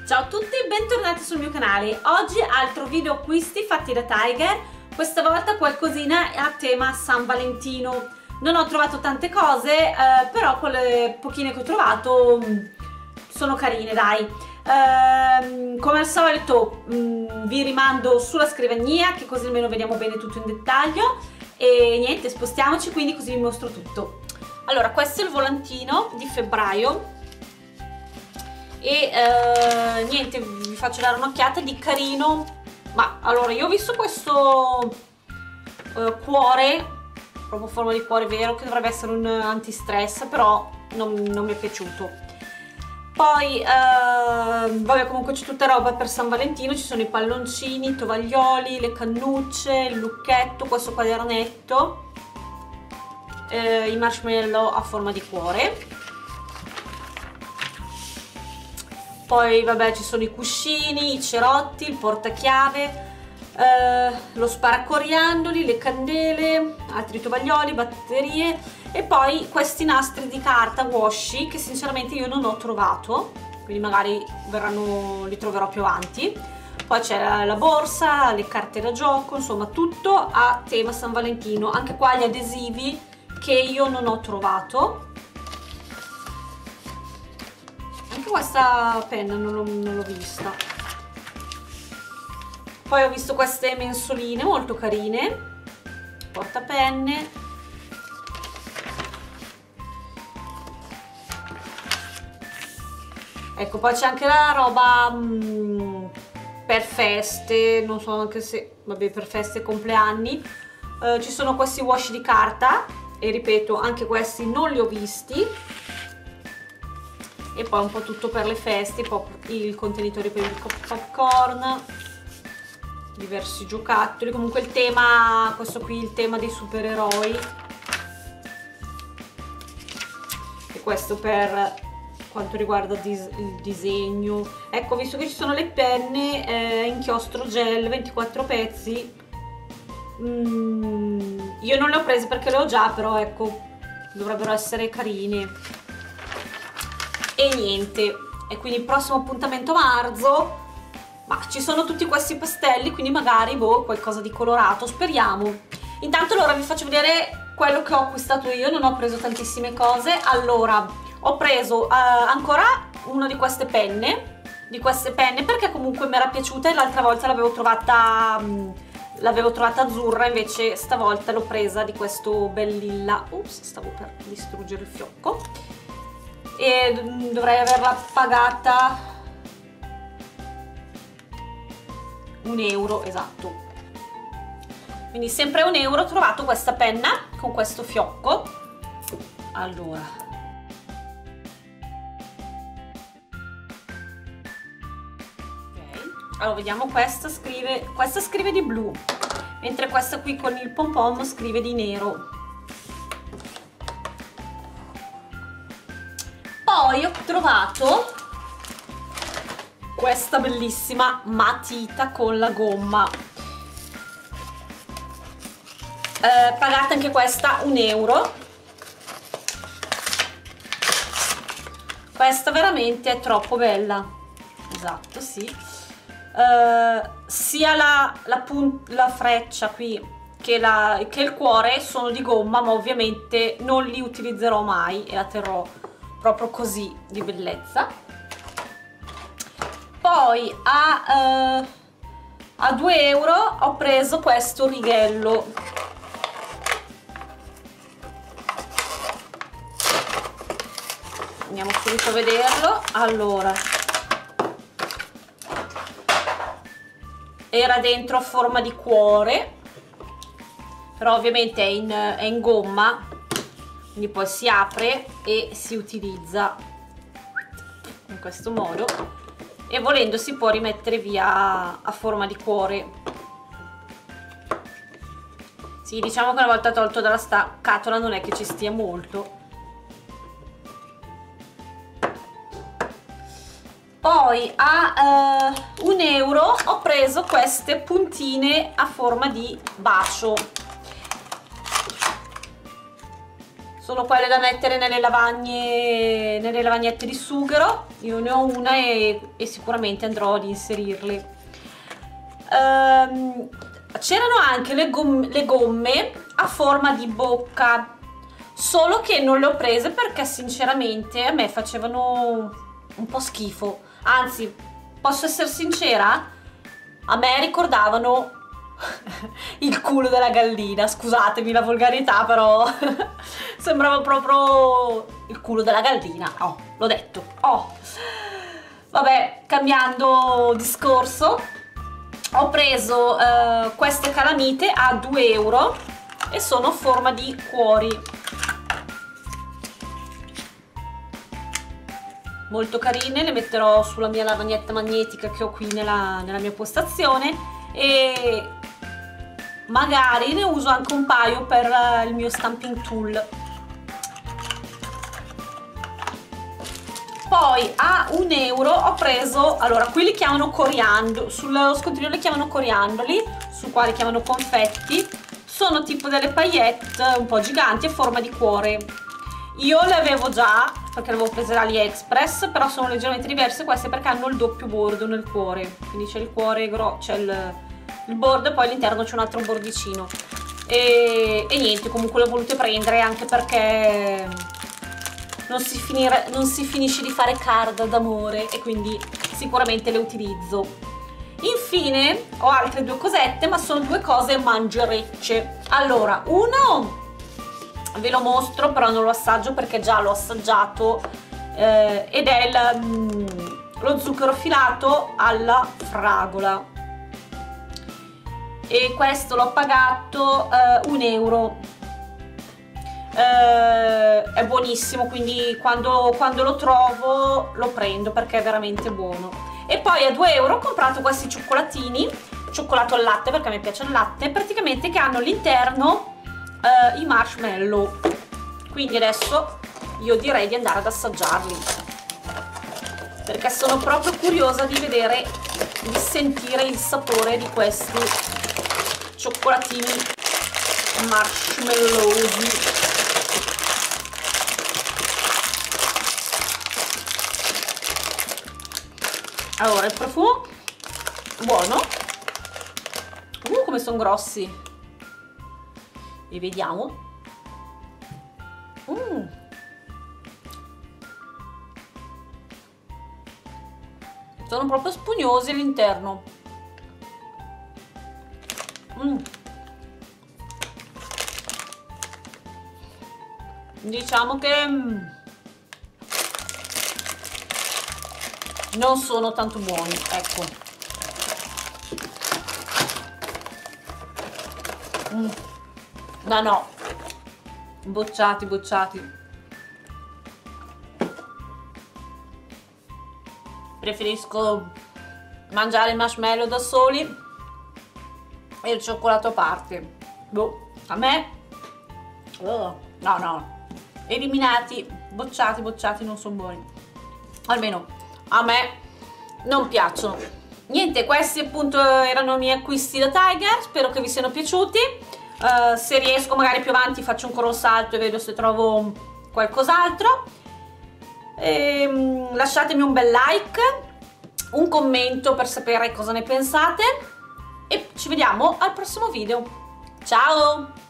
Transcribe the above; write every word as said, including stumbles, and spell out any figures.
Ciao a tutti, bentornati sul mio canale. Oggi altro video acquisti fatti da Tiger, questa volta qualcosina a tema San Valentino. Non ho trovato tante cose, eh, però quelle pochine che ho trovato mh, sono carine, dai. Eh, come al solito mh, vi rimando sulla scrivania, che così almeno vediamo bene tutto in dettaglio. E niente, spostiamoci quindi così vi mostro tutto. Allora, questo è il volantino di febbraio. E eh, niente, vi faccio dare un'occhiata di carino. Ma allora, io ho visto questo eh, cuore, proprio forma di cuore vero, che dovrebbe essere un antistress, però non, non mi è piaciuto. Poi eh, vabbè, comunque c'è tutta roba per San Valentino, ci sono i palloncini, i tovaglioli, le cannucce, il lucchetto, questo quadernetto, eh, i marshmallow a forma di cuore. Poi vabbè, ci sono i cuscini, i cerotti, il portachiave, eh, lo sparacoriandoli, le candele, altri tovaglioli, batterie e poi questi nastri di carta washi che sinceramente io non ho trovato, quindi magari verranno, li troverò più avanti. Poi c'è la, la borsa, le carte da gioco, insomma tutto a tema San Valentino. Anche qua gli adesivi che io non ho trovato. Anche questa penna non l'ho vista. Poi ho visto queste mensoline molto carine, portapenne. Ecco, poi c'è anche la roba mh, per feste, non so anche se, vabbè, per feste e compleanni. Eh, ci sono questi washi di carta e ripeto, anche questi non li ho visti. E poi un po' tutto per le feste, poi il contenitore per il popcorn, diversi giocattoli, comunque il tema, questo qui il tema dei supereroi, e questo per quanto riguarda dis il disegno. Ecco, visto che ci sono le penne, eh, inchiostro gel, ventiquattro pezzi, mm, io non le ho prese perché le ho già, però ecco, dovrebbero essere carine. E niente, e quindi il prossimo appuntamento marzo, ma ci sono tutti questi pastelli, quindi magari boh, qualcosa di colorato, speriamo. Intanto allora vi faccio vedere quello che ho acquistato io, non ho preso tantissime cose. Allora, ho preso uh, ancora una di queste penne, di queste penne perché comunque mi era piaciuta e l'altra volta l'avevo trovata, um, l'avevo trovata azzurra, invece stavolta l'ho presa di questo bel lilla. Ups, stavo per distruggere il fiocco. E dovrei averla pagata un euro, esatto, quindi sempre un euro. Ho trovato questa penna con questo fiocco. Allora, okay. Allora vediamo, questa scrive, questa scrive di blu, mentre questa qui con il pom pom scrive di nero. Poi ho trovato questa bellissima matita con la gomma, eh, pagata anche questa un euro. Questa veramente è troppo bella, esatto, sì. Eh, sia la, la, la freccia qui che, la, che il cuore sono di gomma, ma ovviamente non li utilizzerò mai e la terrò proprio così di bellezza. Poi a, uh, a due euro ho preso questo righello, andiamo subito a vederlo. Allora, era dentro a forma di cuore, però ovviamente è in, è in gomma, quindi poi si apre e si utilizza in questo modo, e volendo si può rimettere via a forma di cuore. Sì, diciamo che una volta tolto dalla scatola non è che ci stia molto. Poi a uh, un euro ho preso queste puntine a forma di bacio. Sono quelle da mettere nelle lavagne, nelle lavagnette di sughero. io ne ho una e, e sicuramente andrò ad inserirli. Um, c'erano anche le gomme, le gomme a forma di bocca, solo che non le ho prese perché sinceramente a me facevano un po' schifo, anzi, posso essere sincera, a me ricordavano il culo della gallina, scusatemi la volgarità, però sembrava proprio il culo della gallina. Oh, l'ho detto. Oh, vabbè, cambiando discorso, ho preso uh, queste calamite a due euro e sono a forma di cuori, molto carine. Le metterò sulla mia lavagnetta magnetica che ho qui nella, nella mia postazione, e magari ne uso anche un paio per il mio stamping tool. Poi a un euro ho preso, allora qui li chiamano coriandoli, sullo scontrino li chiamano coriandoli, su qua li chiamano confetti, sono tipo delle paillette un po' giganti a forma di cuore. Io le avevo già, perché le avevo prese da AliExpress, però sono leggermente diverse queste perché hanno il doppio bordo nel cuore, quindi c'è il cuore grosso, c'è il, il bordo e poi all'interno c'è un altro bordicino. E, e niente, comunque le ho volute prendere anche perché non si, finire, non si finisce di fare card d'amore e quindi sicuramente le utilizzo. Infine ho altre due cosette, ma sono due cose mangerecce. Allora, uno ve lo mostro, però non lo assaggio perché già l'ho assaggiato, eh, ed è il, mm, lo zucchero filato alla fragola, e questo l'ho pagato eh, un euro. Eh, è buonissimo, quindi quando, quando lo trovo lo prendo perché è veramente buono. E poi a due euro ho comprato questi cioccolatini, cioccolato al latte perché a me piace il latte, praticamente, che hanno all'interno Uh, i marshmallow, quindi adesso io direi di andare ad assaggiarli perché sono proprio curiosa di vedere, di sentire il sapore di questi cioccolatini marshmallowi. Allora, il profumo buono, uh, come sono grossi, e vediamo. Mm. Sono proprio spugnosi all'interno. Mm. Diciamo che mm, non sono tanto buoni, ecco. Mm. No, no, bocciati, bocciati. Preferisco mangiare il marshmallow da soli e il cioccolato a parte. Boh, a me, oh, no, no, eliminati, bocciati, bocciati, non sono buoni. Almeno a me non piacciono. Niente, questi appunto erano i miei acquisti da Tiger, spero che vi siano piaciuti. Uh, se riesco magari più avanti faccio ancora un salto e vedo se trovo qualcos'altro. um, lasciatemi un bel like, un commento per sapere cosa ne pensate e ci vediamo al prossimo video. Ciao!